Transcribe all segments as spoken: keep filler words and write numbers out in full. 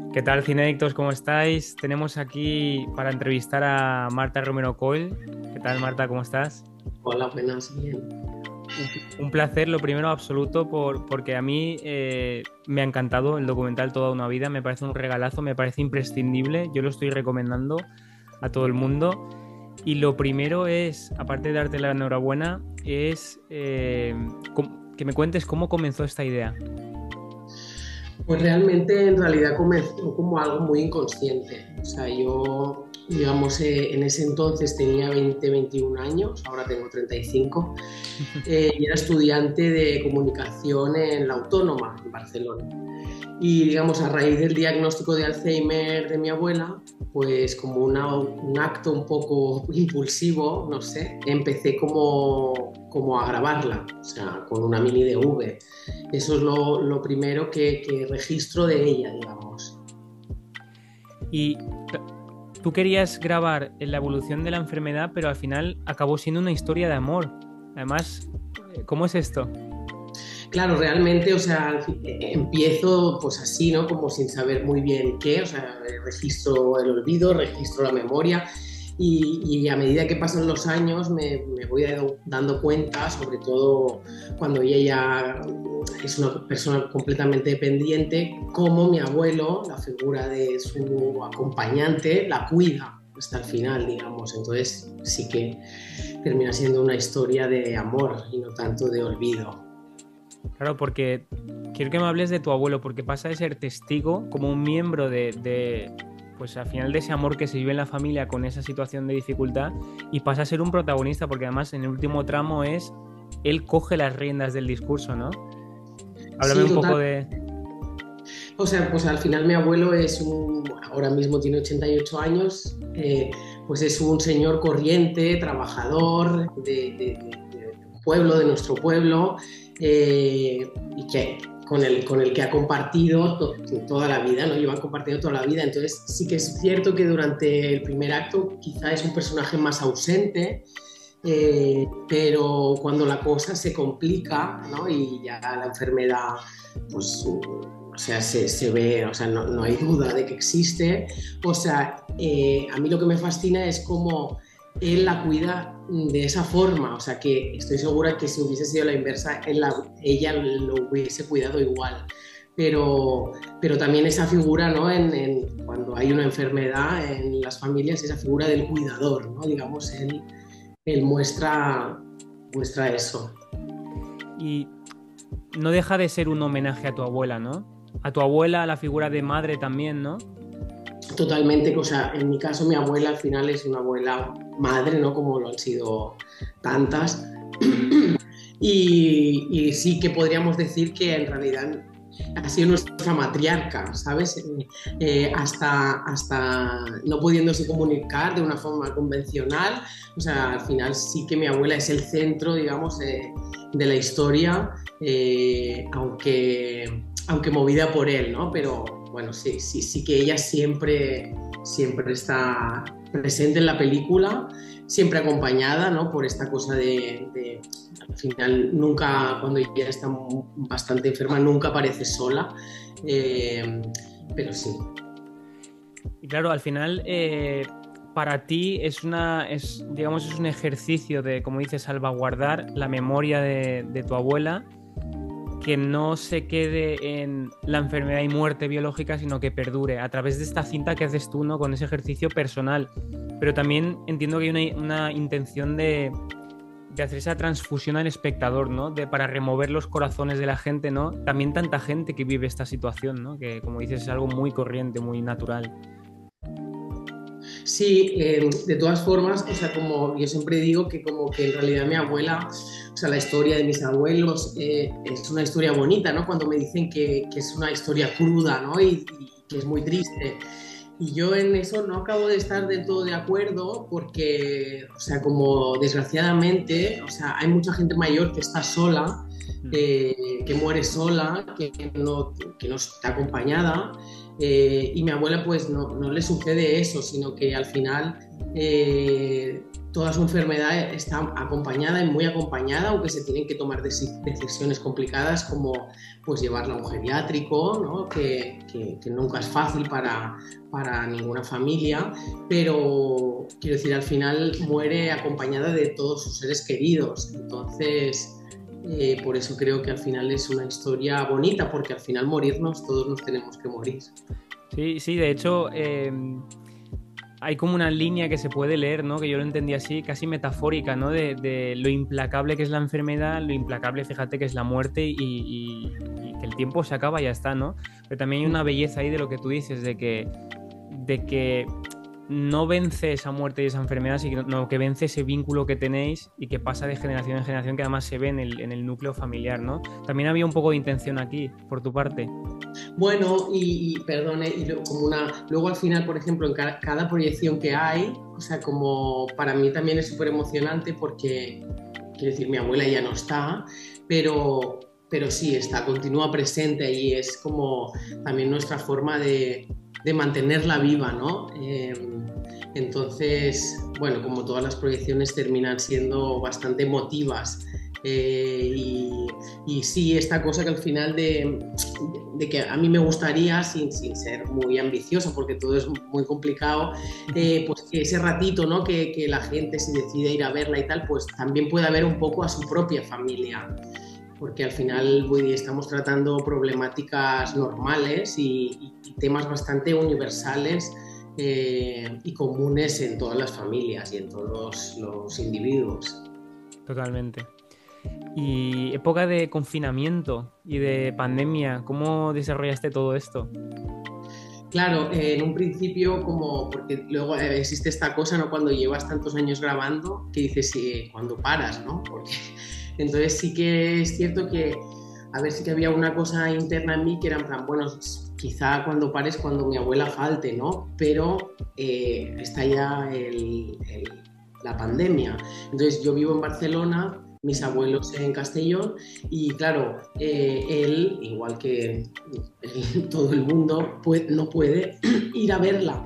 ¿Qué tal, Cinedictos? ¿Cómo estáis? Tenemos aquí para entrevistar a Marta Romero Coll. ¿Qué tal, Marta? ¿Cómo estás? Hola, buenas, bien. Un, un placer, lo primero absoluto, por, porque a mí eh, me ha encantado el documental Toda una vida, me parece un regalazo, me parece imprescindible, yo lo estoy recomendando a todo el mundo. Y lo primero es, aparte de darte la enhorabuena, es eh, com- que me cuentes cómo comenzó esta idea. Pues realmente en realidad comenzó como algo muy inconsciente. O sea, yo, digamos, eh, en ese entonces tenía veinte, veintiún años, ahora tengo treinta y cinco, eh, y era estudiante de comunicación en la Autónoma, en Barcelona. Y digamos, a raíz del diagnóstico de Alzheimer de mi abuela, pues como una, un acto un poco impulsivo, no sé, empecé como, como a grabarla, o sea, con una mini D V. Eso es lo, lo primero que, que registro de ella, digamos. Y tú querías grabar la evolución de la enfermedad, pero al final acabó siendo una historia de amor. Además, ¿cómo es esto? Claro, realmente, o sea, empiezo pues así, ¿no? Como sin saber muy bien qué, o sea, registro el olvido, registro la memoria y, y a medida que pasan los años me, me voy dando cuenta, sobre todo cuando ella ya es una persona completamente dependiente, cómo mi abuelo, la figura de su acompañante, la cuida hasta el final, digamos. Entonces sí que termina siendo una historia de amor y no tanto de olvido. Claro, porque quiero que me hables de tu abuelo, porque pasa de ser testigo como un miembro de, de, pues al final de ese amor que se vive en la familia con esa situación de dificultad y pasa a ser un protagonista, porque además en el último tramo es, él coge las riendas del discurso, ¿no? Háblame Sí, un total. poco de... O sea, pues al final mi abuelo es un, ahora mismo tiene ochenta y ocho años, eh, pues es un señor corriente, trabajador de, de, de, de un pueblo, de nuestro pueblo, eh, y que con el, con el que ha compartido to, toda la vida, ¿no? Llevan compartiendo toda la vida. Entonces sí que es cierto que durante el primer acto quizá es un personaje más ausente, eh, pero cuando la cosa se complica, ¿no? Y ya la enfermedad, pues, o sea, se, se ve, o sea, no, no, hay duda de que existe. O sea, eh, a mí lo que me fascina es cómo él la cuida de esa forma, o sea, que estoy segura que si hubiese sido la inversa, él la, ella lo hubiese cuidado igual. Pero, pero también esa figura, ¿no? En, en, cuando hay una enfermedad en las familias, esa figura del cuidador, ¿no? Digamos, él, él muestra, muestra eso. Y no deja de ser un homenaje a tu abuela, ¿no? A tu abuela, a la figura de madre también, ¿no? Totalmente, o sea, en mi caso mi abuela al final es una abuela madre, ¿no? Como lo han sido tantas. Y, y sí que podríamos decir que en realidad ha sido nuestra matriarca, ¿sabes? Eh, eh, hasta, hasta no pudiéndose comunicar de una forma convencional, o sea, al final sí que mi abuela es el centro, digamos, eh, de la historia, eh, aunque, aunque movida por él, ¿no? Pero bueno, sí, sí, sí que ella siempre, siempre está presente en la película, siempre acompañada, ¿no? Por esta cosa de, de al final nunca, cuando ella está bastante enferma, nunca aparece sola, eh, pero sí. Y claro, al final, eh, para ti es una, es, digamos, es un ejercicio de, como dices, salvaguardar la memoria de, de tu abuela, que no se quede en la enfermedad y muerte biológica, sino que perdure a través de esta cinta que haces tú, ¿no? Con ese ejercicio personal. Pero también entiendo que hay una, una intención de, de hacer esa transfusión al espectador, ¿no? De, para remover los corazones de la gente, ¿no? También tanta gente que vive esta situación, ¿no? Que, como dices, es algo muy corriente, muy natural. Sí, eh, de todas formas, o sea, como yo siempre digo que como que en realidad mi abuela, o sea, la historia de mis abuelos eh, es una historia bonita, ¿no? Cuando me dicen que, que es una historia cruda, ¿no? Y, y, que es muy triste. Y yo en eso no acabo de estar del todo de acuerdo porque, o sea, como desgraciadamente, o sea, hay mucha gente mayor que está sola, eh, que muere sola, que no, que no está acompañada. Eh, y mi abuela pues no, no, le sucede eso, sino que al final eh, toda su enfermedad está acompañada y muy acompañada, aunque se tienen que tomar decisiones complicadas como pues llevarla a un geriátrico, ¿no? que, que, que nunca es fácil para, para ninguna familia, pero quiero decir, al final muere acompañada de todos sus seres queridos. Entonces, eh, por eso creo que al final es una historia bonita, porque al final morirnos, todos nos tenemos que morir. Sí, sí, de hecho... Eh... hay como una línea que se puede leer, ¿no? Que yo lo entendí así, casi metafórica, ¿no? De, de lo implacable que es la enfermedad, lo implacable, fíjate, que es la muerte y, y, y que el tiempo se acaba y ya está, ¿no? Pero también hay una belleza ahí de lo que tú dices, de que, de que no vence esa muerte y esa enfermedad, sino que vence ese vínculo que tenéis y que pasa de generación en generación, que además se ve en el, en el núcleo familiar, ¿no? También había un poco de intención aquí, por tu parte. Bueno, y, y perdone, y luego, como una, luego al final, por ejemplo, en cada, cada proyección que hay, o sea, como para mí también es súper emocionante porque, quiero decir, mi abuela ya no está, pero, pero sí, está, continúa presente y es como también nuestra forma de, de mantenerla viva, ¿no? Eh, entonces, bueno, como todas las proyecciones terminan siendo bastante emotivas. Eh, y, y sí, esta cosa que al final de, de que a mí me gustaría, sin, sin ser muy ambiciosa, porque todo es muy complicado, eh, pues que ese ratito, ¿no? que, que la gente si decide ir a verla y tal, pues también pueda ver un poco a su propia familia, porque al final hoy estamos tratando problemáticas normales y, y temas bastante universales eh, y comunes en todas las familias y en todos los individuos. Totalmente. Y época de confinamiento y de pandemia, ¿cómo desarrollaste todo esto? Claro, eh, en un principio como, porque luego eh, existe esta cosa, ¿no? Cuando llevas tantos años grabando, que dices, eh, cuando paras, ¿no? Porque, entonces sí que es cierto que, a ver, sí que había una cosa interna en mí que era en plan, bueno, quizá cuando pares, cuando mi abuela falte, ¿no? Pero eh, está ya el, el, la pandemia. Entonces yo vivo en Barcelona, mis abuelos en Castellón y claro, eh, él, igual que él, todo el mundo, puede, no puede ir a verla.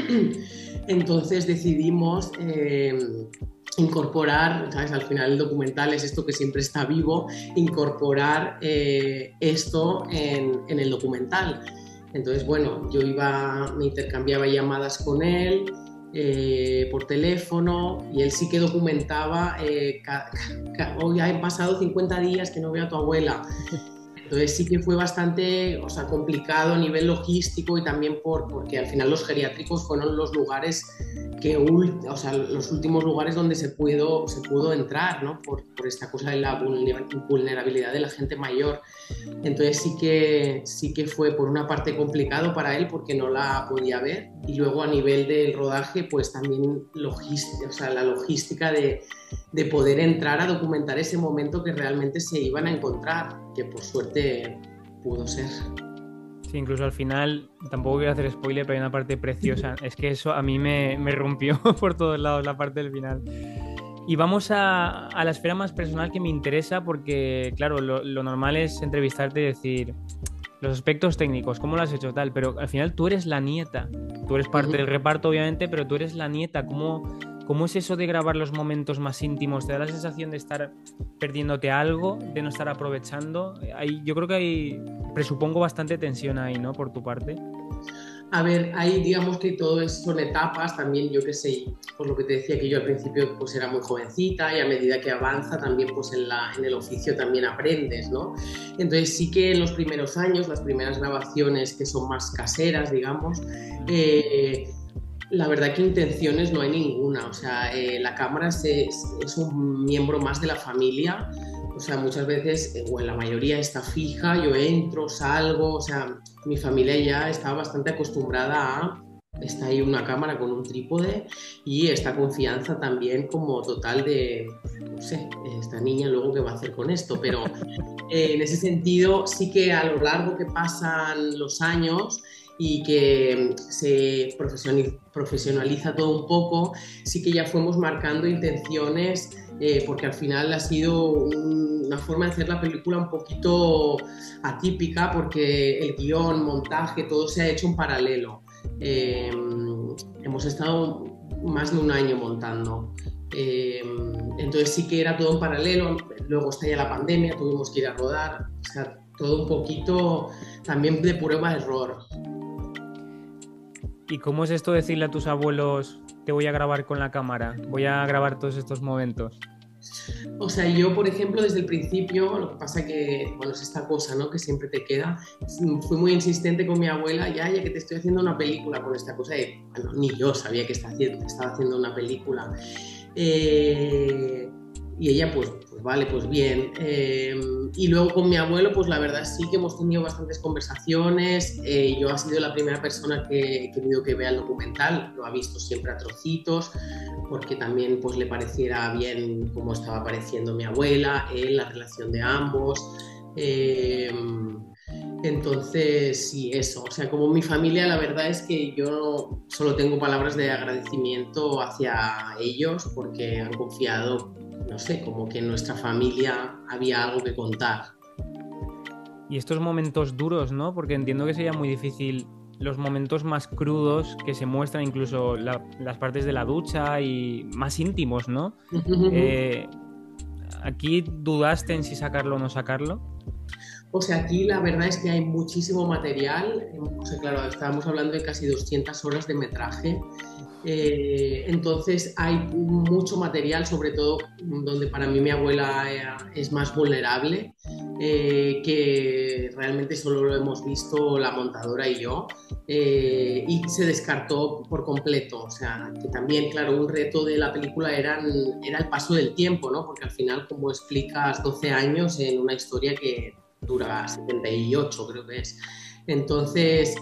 Entonces decidimos eh, incorporar, ¿sabes? Al final el documental es esto que siempre está vivo, incorporar eh, esto en, en el documental. Entonces, bueno, yo iba, me intercambiaba llamadas con él, Eh, por teléfono y él sí que documentaba eh, ca, ca, hoy han pasado cincuenta días que no veo a tu abuela. Entonces sí que fue bastante, o sea, complicado a nivel logístico y también por, porque al final los geriátricos fueron los lugares que, o sea, los últimos lugares donde se pudo, se pudo entrar, ¿no? Por, por esta cosa de la vulnerabilidad de la gente mayor. Entonces sí que, sí que fue por una parte complicado para él porque no la podía ver y luego a nivel del rodaje pues también logística, o sea, la logística de, de poder entrar a documentar ese momento que realmente se iban a encontrar, que por suerte pudo ser. Sí, incluso al final, tampoco quiero hacer spoiler, pero hay una parte preciosa. Es que eso a mí me, me rompió por todos lados, la parte del final. Y vamos a, a la esfera más personal que me interesa porque, claro, lo, lo normal es entrevistarte y decir los aspectos técnicos, cómo lo has hecho tal, pero al final tú eres la nieta. Tú eres parte uh-huh. del reparto, obviamente, pero tú eres la nieta. ¿Cómo, ¿Cómo es eso de grabar los momentos más íntimos? ¿Te da la sensación de estar perdiéndote algo, de no estar aprovechando? Hay, yo creo que hay, presupongo, bastante tensión ahí, ¿no? Por tu parte. A ver, ahí digamos que todo es, son etapas, también yo qué sé, por lo que te decía que yo al principio pues era muy jovencita y a medida que avanza también pues en, la, en el oficio también aprendes, ¿no? Entonces sí que en los primeros años, las primeras grabaciones que son más caseras, digamos, eh, la verdad que intenciones no hay ninguna, o sea, eh, la cámara es, es un miembro más de la familia. O sea, muchas veces, o en la mayoría está fija, yo entro, salgo, o sea, mi familia ya está bastante acostumbrada a, está ahí una cámara con un trípode y esta confianza también como total de, no sé, esta niña luego qué va a hacer con esto, pero eh, en ese sentido sí que a lo largo que pasan los años y que se profesionaliza todo un poco, sí que ya fuimos marcando intenciones. Eh, porque al final ha sido un, una forma de hacer la película un poquito atípica porque el guión, montaje, todo se ha hecho en paralelo. Eh, hemos estado más de un año montando. Eh, entonces sí que era todo en paralelo, luego estalla la pandemia, tuvimos que ir a rodar, o sea, todo un poquito también de prueba-error. ¿Y cómo es esto de decirle a tus abuelos, te voy a grabar con la cámara, voy a grabar todos estos momentos? O sea, yo, por ejemplo, desde el principio, lo que pasa que, bueno, es esta cosa, ¿no?, que siempre te queda. Fui muy insistente con mi abuela, ya, ya que te estoy haciendo una película con esta cosa, y, bueno, ni yo sabía que estaba haciendo, estaba haciendo una película. Eh, y ella, pues, pues vale, pues bien. Eh, y luego con mi abuelo, pues la verdad sí que hemos tenido bastantes conversaciones. Eh, yo ha sido la primera persona que he querido que vea el documental, lo ha visto siempre a trocitos, porque también pues le pareciera bien cómo estaba apareciendo mi abuela, él, la relación de ambos. Eh, entonces, sí, eso. O sea, como mi familia, la verdad es que yo solo tengo palabras de agradecimiento hacia ellos porque han confiado, no sé, como que en nuestra familia había algo que contar. Y estos momentos duros, ¿no? Porque entiendo que sería muy difícil los momentos más crudos que se muestran, incluso la, las partes de la ducha y más íntimos, ¿no? eh, ¿Aquí dudaste en si sacarlo o no sacarlo? O sea, aquí la verdad es que hay muchísimo material. O sea, claro, estábamos hablando de casi doscientas horas de metraje. Eh, entonces hay mucho material, sobre todo donde para mí mi abuela es más vulnerable, eh, que realmente solo lo hemos visto la montadora y yo, eh, y se descartó por completo. O sea, que también, claro, un reto de la película eran, era el paso del tiempo, ¿no? Porque al final, como explicas, doce años en una historia que dura setenta y ocho, creo que es. Entonces,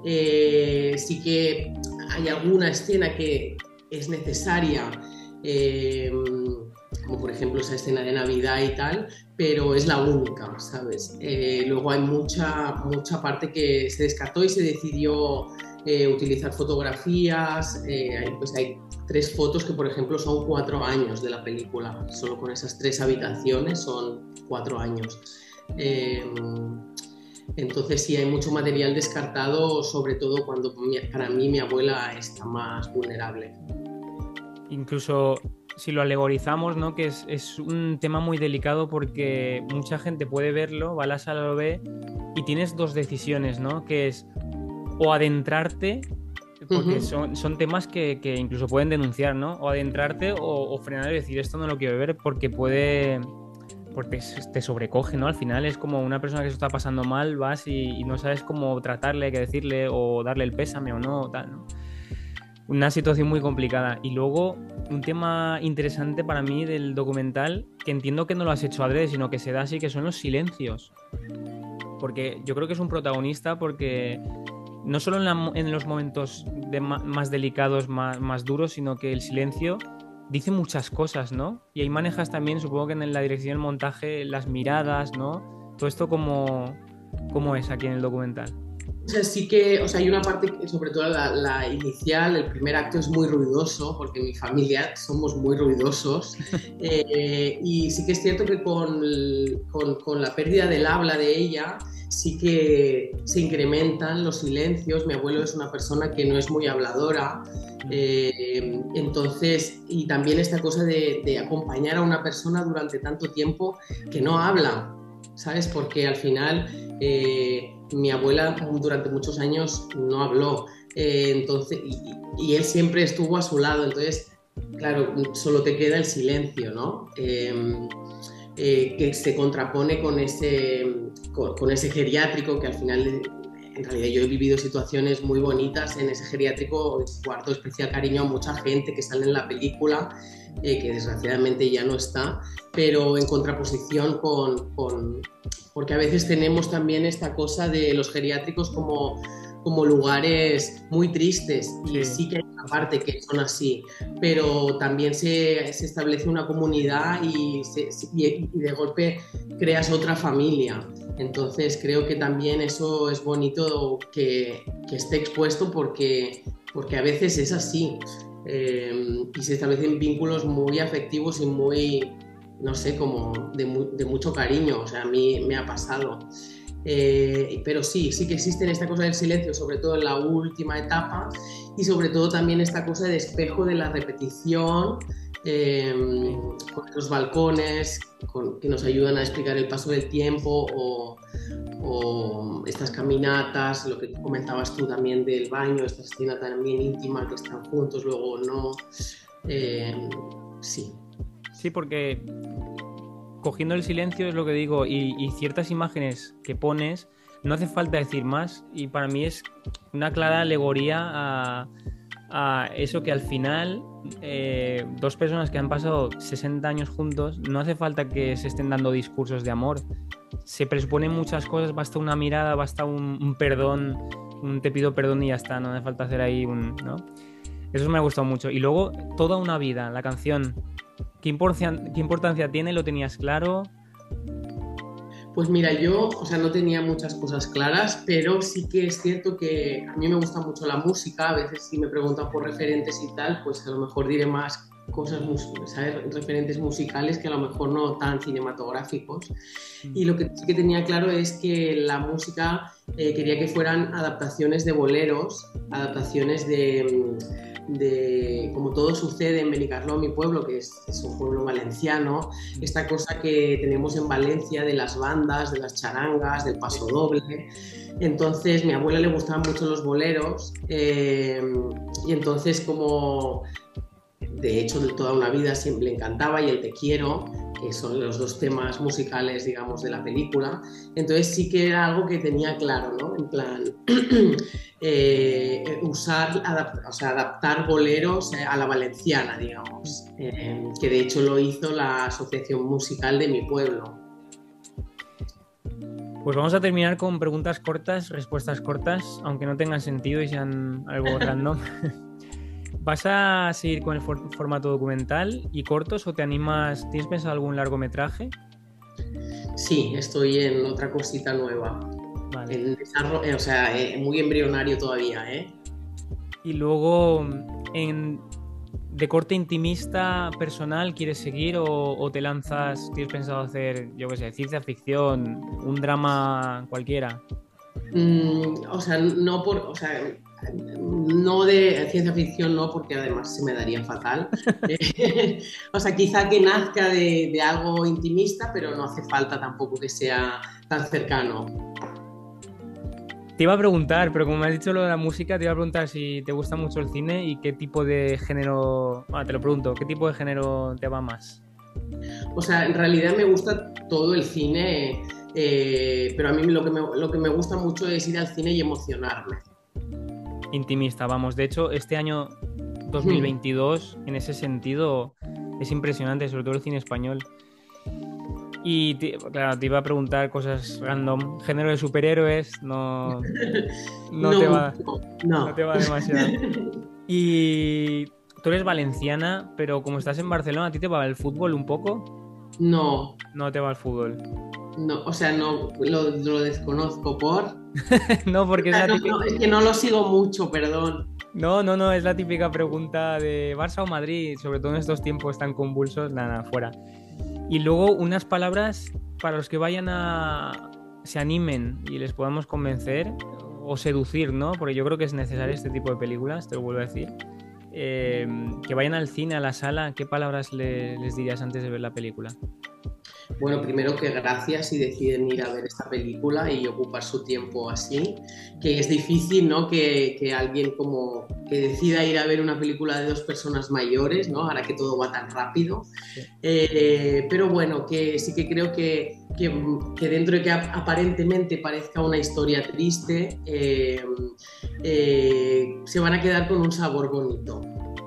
eh, sí que hay alguna escena que es necesaria, eh, como por ejemplo esa escena de Navidad y tal, pero es la única, ¿sabes? Eh, luego hay mucha, mucha parte que se descartó y se decidió eh, utilizar fotografías. Eh, hay, pues hay tres fotos que, por ejemplo, son cuatro años de la película. Solo con esas tres habitaciones son cuatro años. Eh, entonces sí, hay mucho material descartado, sobre todo cuando para mí mi abuela está más vulnerable. Incluso si lo alegorizamos, ¿no? Que es, es un tema muy delicado porque mucha gente puede verlo, va a la sala, lo ve y tienes dos decisiones, ¿no? Que es o adentrarte, porque uh-huh. son, son temas que, que incluso pueden denunciar, ¿no? O adentrarte o, o frenar y decir esto no lo quiero ver porque puede... porque te sobrecoge, ¿no? Al final es como una persona que se está pasando mal, vas y, y no sabes cómo tratarle, qué decirle o darle el pésame o no, tal, ¿no? Una situación muy complicada. Y luego, un tema interesante para mí del documental, que entiendo que no lo has hecho adrede, sino que se da así, que son los silencios. Porque yo creo que es un protagonista porque no solo en, la, en los momentos de ma, más delicados, más, más duros, sino que el silencio dice muchas cosas, ¿no? Y ahí manejas también, supongo que en la dirección del montaje, las miradas, ¿no? Todo esto como, como es aquí en el documental. O sea, sí que, o sea, hay una parte, que, sobre todo la, la inicial, el primer acto es muy ruidoso, porque en mi familia somos muy ruidosos, eh, y sí que es cierto que con, con, con la pérdida del habla de ella, sí que se incrementan los silencios. Mi abuelo es una persona que no es muy habladora, eh, entonces, y también esta cosa de, de acompañar a una persona durante tanto tiempo que no habla, ¿sabes? Porque al final eh, mi abuela durante muchos años no habló, eh, entonces, y, y él siempre estuvo a su lado, entonces, claro, solo te queda el silencio, ¿no? Eh, eh, que se contrapone con ese, con, con ese geriátrico que al final... En realidad yo he vivido situaciones muy bonitas en ese geriátrico, guardo especial cariño a mucha gente que sale en la película, eh, que desgraciadamente ya no está, pero en contraposición con, con... porque a veces tenemos también esta cosa de los geriátricos como, como lugares muy tristes, y sí. sí que hay una parte que son así, pero también se, se establece una comunidad y, se, y, y de golpe creas otra familia. Entonces creo que también eso es bonito que, que esté expuesto porque, porque a veces es así, eh, y se establecen vínculos muy afectivos y muy, no sé, como de, mu de mucho cariño. O sea, a mí me ha pasado. Eh, pero sí, sí que existe esta cosa del silencio, sobre todo en la última etapa, y sobre todo también esta cosa de espejo de la repetición, eh, con los balcones, con, que nos ayudan a explicar el paso del tiempo, o, o estas caminatas, lo que comentabas tú también del baño, esta escena también íntima, que están juntos, luego no. Eh, sí. Sí, porque cogiendo el silencio es lo que digo, y, y ciertas imágenes que pones, no hace falta decir más, y para mí es una clara alegoría a, a eso que al final eh, dos personas que han pasado sesenta años juntos, no hace falta que se estén dando discursos de amor, se presuponen muchas cosas, basta una mirada, basta un, un perdón, un te pido perdón y ya está, no hace falta hacer ahí un... ¿no? Eso me ha gustado mucho. Y luego, toda una vida, la canción, ¿qué importancia, qué importancia tiene? ¿Lo tenías claro? Pues mira, yo, o sea, no tenía muchas cosas claras, pero sí que es cierto que a mí me gusta mucho la música. A veces si me preguntan por referentes y tal, pues a lo mejor diré más cosas, ¿sabes? Referentes musicales que a lo mejor no tan cinematográficos. Y lo que sí que tenía claro es que la música eh, quería que fueran adaptaciones de boleros, adaptaciones de... de como todo sucede en Benicarló, mi pueblo, que es, es un pueblo valenciano, esta cosa que tenemos en Valencia de las bandas, de las charangas, del paso doble. Entonces, a mi abuela le gustaban mucho los boleros, eh, y entonces, como de hecho de toda una vida siempre le encantaba, y el Te quiero, que son los dos temas musicales, digamos, de la película. Entonces sí que era algo que tenía claro, ¿no? En plan, eh, usar, adapt, o sea, adaptar boleros a la valenciana, digamos, eh, que de hecho lo hizo la asociación musical de mi pueblo. Pues vamos a terminar con preguntas cortas, respuestas cortas, aunque no tengan sentido y sean algo random. ¿Vas a seguir con el for- formato documental y cortos o te animas? ¿Tienes pensado algún largometraje? Sí, estoy en otra cosita nueva. Vale. En desarrollo, o sea, eh, muy embrionario todavía, ¿eh? Y luego, en, ¿de corte intimista, personal, quieres seguir o, o te lanzas, tienes pensado hacer, yo qué sé, ciencia ficción, un drama cualquiera? Mm, o sea, no por, o sea, no de ciencia ficción, no, porque además se me daría fatal. O sea, quizá que nazca de, de algo intimista, pero no hace falta tampoco que sea tan cercano. Te iba a preguntar, pero como me has dicho lo de la música, te iba a preguntar si te gusta mucho el cine y qué tipo de género... Ah, te lo pregunto, ¿qué tipo de género te va más? O sea, en realidad me gusta todo el cine, eh, pero a mí lo que, me, lo que me gusta mucho es ir al cine y emocionarme. Intimista, vamos. De hecho, este año dos mil veintidós, en ese sentido, es impresionante, sobre todo el cine español. Y te, claro, te iba a preguntar cosas random. Género de superhéroes, no, no, No, te va, no. no te va demasiado. Y tú eres valenciana, pero como estás en Barcelona, ¿a ti te va el fútbol un poco? No, No te va el fútbol. no, o sea, no, lo, lo desconozco por... No, porque es la No, típica... no, es que no lo sigo mucho, perdón. No, no, no, es la típica pregunta de Barça o Madrid, sobre todo en estos tiempos tan convulsos, nada, fuera. Y luego unas palabras para los que vayan a... se animen y les podamos convencer o seducir, ¿no? Porque yo creo que es necesario este tipo de películas, te lo vuelvo a decir. Eh, que vayan al cine, a la sala, ¿qué palabras le, les dirías antes de ver la película? Bueno, primero que gracias si deciden ir a ver esta película y ocupar su tiempo así, que es difícil, ¿no? Que, que alguien como que decida ir a ver una película de dos personas mayores, ¿no? Ahora que todo va tan rápido. Sí. Eh, pero bueno, que sí que creo que, que, que dentro de que aparentemente parezca una historia triste, eh, eh, se van a quedar con un sabor bonito.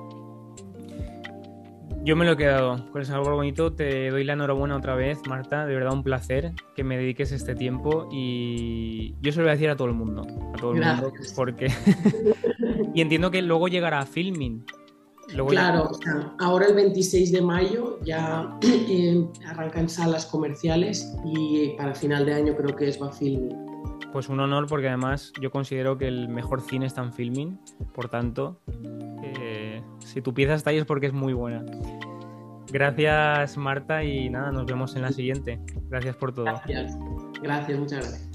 Yo me lo he quedado con el sabor bonito. Te doy la enhorabuena otra vez, Marta. De verdad un placer que me dediques este tiempo y yo se lo voy a decir a todo el mundo. A todo el Gracias. mundo, porque... y entiendo que luego llegará a Filmin. Luego claro, ya... o sea, ahora el veintiséis de mayo ya eh, arrancan salas comerciales y para final de año creo que es va Filmin. Pues un honor porque además yo considero que el mejor cine está en Filmin. Por tanto... Eh... si tu pieza está ahí es porque es muy buena. Gracias, Marta, y nada, nos vemos en la siguiente. Gracias por todo. Gracias, gracias, muchas gracias.